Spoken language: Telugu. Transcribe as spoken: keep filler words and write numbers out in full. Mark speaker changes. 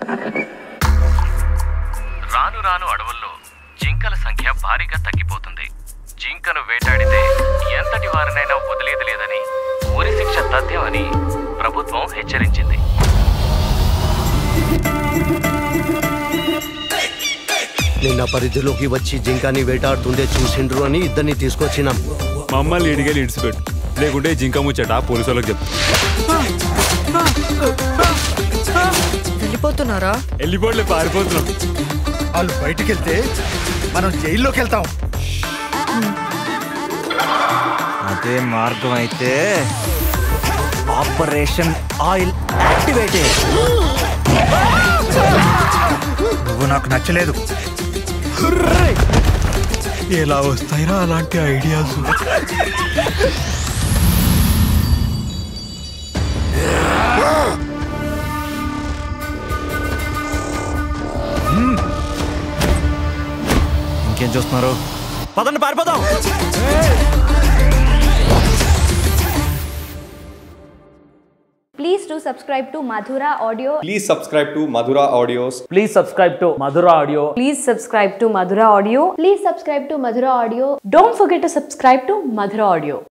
Speaker 1: రాను రాను అడవుల్లో జింకల సంఖ్య భారీగా తగ్గిపోతుంది. జింకను వేటాడితే ఎంతటి వారినైనా వదిలేది లేదని, ఉరి శిక్ష తథ్యమని ప్రభుత్వం హెచ్చరించింది.
Speaker 2: నిన్న పరిధిలోకి వచ్చి జింకని వేటాడుతుండే చూసిండ్రు అని ఇద్దరిని తీసుకొచ్చినాం.
Speaker 3: మమ్మల్ని ఇడిగే ఇడిచిపెట్టు, లేకుంటే జింక ముచ్చట పోలీసు వాళ్ళకి చెప్తా.
Speaker 4: వెళ్ళిపోతున్నారా?
Speaker 3: వెళ్ళిపోట్లే, పారిపోతున్నాం.
Speaker 5: వాళ్ళు బయటికి వెళ్తే మనం జైల్లోకి వెళ్తాం.
Speaker 6: అదే మార్గం అయితే ఆపరేషన్ ఆయిల్ యాక్టివేటెడ్.
Speaker 5: నువ్వు నాకు నచ్చలేదు.
Speaker 3: ఎలా వస్తాయిరా అలాంటి ఐడియాస్?
Speaker 6: ఇంకేం చూస్తున్నారు? పదండి పారిపోదాం.
Speaker 7: Please do subscribe to Madhura Audio.
Speaker 8: Please subscribe to Madhura Audios.
Speaker 9: Please subscribe to Madhura Audio.
Speaker 7: Please subscribe to Madhura Audio. Please subscribe to Madhura Audio. Don't forget to subscribe to Madhura Audio.